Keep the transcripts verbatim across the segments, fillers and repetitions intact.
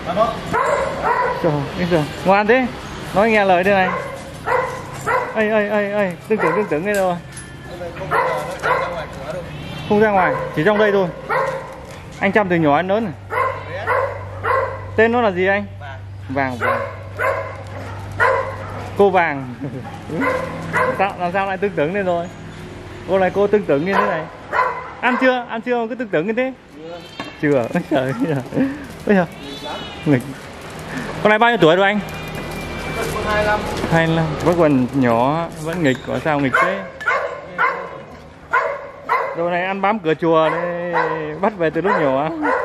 Trời, trời, ngoan thế, nói nghe lời thế này. Ây ây ây ây, tương tưởng tương tưởng nghe rồi. Không ra ngoài, chỉ trong đây thôi. Anh chăm từ nhỏ đến lớn này. Tên nó là gì anh? Vàng. Vàng. Cô Vàng. Sao làm sao lại tương tưởng lên rồi? Cô này cô tương tưởng như thế này. Ăn chưa? Ăn chưa cứ tương tưởng như thế? Chưa. Trời ơi. Bây giờ. Nghịch. Con này bao nhiêu tuổi rồi anh? hai mươi lăm. hai mươi lăm. Vẫn còn nhỏ, vẫn nghịch, có sao nghịch thế? Đồ này ăn bám cửa chùa này, bắt về từ lúc nhỏ.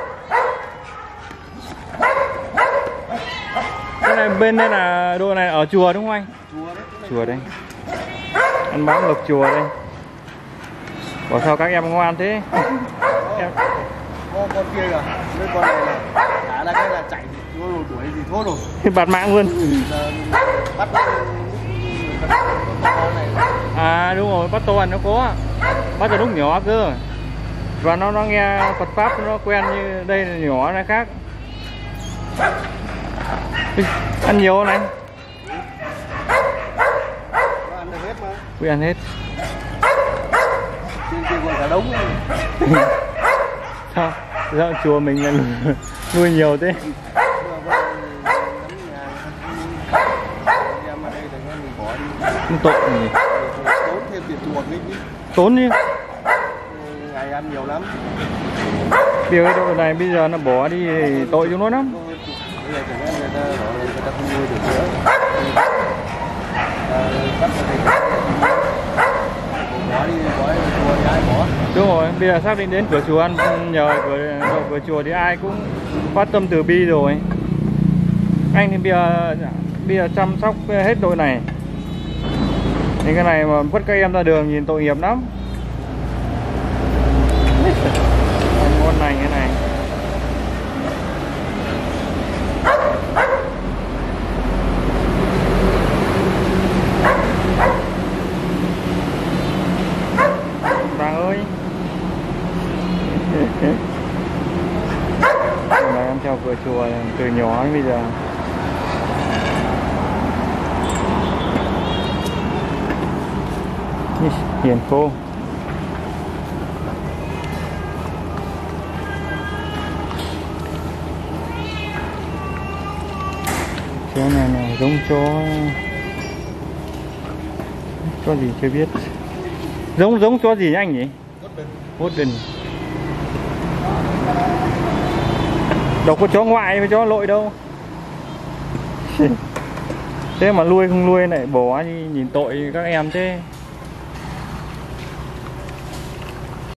Cái này bên đây là đồ này ở chùa đúng không anh? Chùa đấy. Chùa đây. Ăn bám lộc chùa đây. Bảo sao các em ngoan thế? Em... Ô, con kia kìa, mấy con này là thả ra cái là chạy thì thôi rồi, đuổi thì thôi rồi. Bạt mạng luôn. Bắt con này. À đúng rồi, bắt toàn nó có. Bắt từ lúc nhỏ cơ. Và nó nó nghe Phật pháp nó quen như đây là nhỏ này khác. Ăn nhiều không này? Nó ăn được hết mà. Quy ăn hết. Trên kia còn cả đống. Sao? Sao chùa mình là nuôi nhiều thế? Không tội gì? Tốn thêm tiền chuộc đi. Tốn đi. Ngày ăn nhiều lắm. Bây giờ cái đồ này bây giờ nó bỏ đi thì tội chúng nó lắm. Bây giờ người ta, người ta không nuôi được nữa. Bắt bỏ đi, bỏ đi, chùa thì ai bỏ. Đúng rồi, bây giờ xác định đến cửa chùa ăn nhờ cửa, cửa chùa thì ai cũng phát tâm từ bi rồi. Anh thì bây giờ bây giờ chăm sóc hết đội này. Thì cái này mà vứt các em ra đường nhìn tội nghiệp lắm. Ngon này cái này. Vàng ơi. Này em theo cửa chùa từ nhỏ đến bây giờ. Hiền cô. Chó này là giống chó chó gì chưa biết. Giống giống chó gì anh nhỉ? Golden. Đâu có chó ngoại với chó lội đâu. Thế mà nuôi không nuôi lại bỏ đi nhìn tội các em thế.